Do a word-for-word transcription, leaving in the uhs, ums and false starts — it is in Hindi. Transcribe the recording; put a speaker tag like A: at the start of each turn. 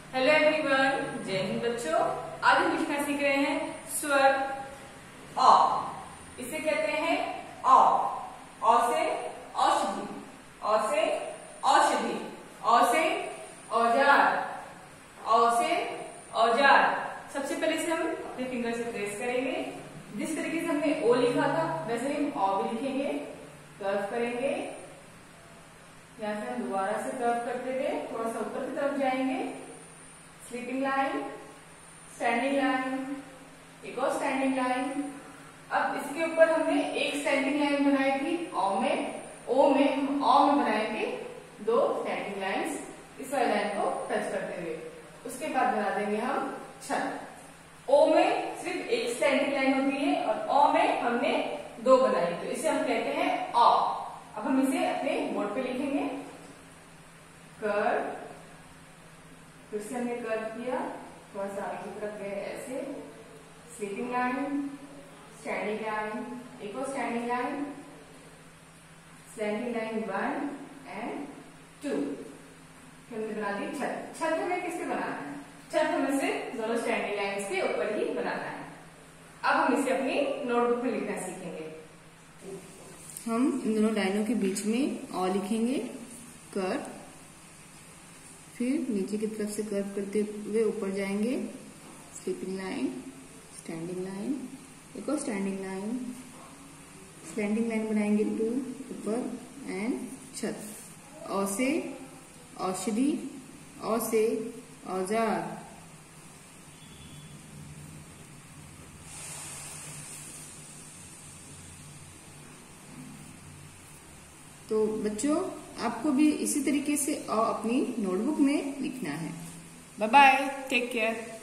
A: हेलो एवरीवन, जय हिंद बच्चों। आज हम लिखना सीख रहे हैं स्वर अ। इसे कहते हैं औ। औ से औषधि, औ से औषधि, औ से औजार, औ से औजार। सबसे पहले से हम अपने फिंगर से प्रेस करेंगे। जिस तरीके से हमने ओ लिखा था वैसे हम औ भी लिखेंगे। कर्व करेंगे, यहाँ से हम दोबारा से कर्व करते हुए थोड़ा सा ऊपर की तरफ जाएंगे। स्लीपिंग लाइन, स्टैंडिंग लाइन, एक और स्टैंडिंग लाइन। अब इसके ऊपर हमने एक स्टैंडिंग लाइन बनाई थी ओ में, ओ में हम ओ में बनाएंगे दो स्टैंडिंग लाइंस इस वाली लाइन को टच करते हुए। उसके बाद बना देंगे हम छत। ओ में सिर्फ एक स्टैंडिंग लाइन होती है और ओ में हमने दो बनाई, तो इसे हम कहते हैं औ। अब हम इसे अपने बोर्ड पे लिखेंगे। कर्व, फिर से हमने कर्व किया, थोड़ा सा आगे की तरफ गए ऐसे। स्लीपिंग लाइन, स्टैंडिंग लाइन, एक और standing line, standing line one and two. फिर हमने बना दी छत। छत हमें किसके बनाना है? छत हमें सिर्फ दोनों स्टैंडिंग लाइंस के ऊपर ही बनाना है। अब हम इसे अपनी नोटबुक में लिखना सीखेंगे।
B: हम इन दोनों लाइनों के बीच में औ लिखेंगे, कर्व, फिर नीचे की तरफ से कर्व करते हुए ऊपर जाएंगे। स्लीपिंग लाइन, स्टैंडिंग लाइन, एक और स्टैंडिंग लाइन, स्टैंडिंग लाइन बनाएंगे टू ऊपर एंड छत। औ से औषधि, औ से औजार, तो बच्चों आपको भी इसी तरीके से अ अपनी नोटबुक में लिखना है।
A: Bye bye, take care.